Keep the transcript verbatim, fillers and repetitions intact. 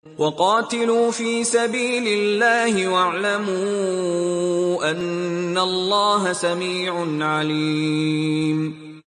وقاتلوا في سبيل الله واعلموا أن الله سميع عليم.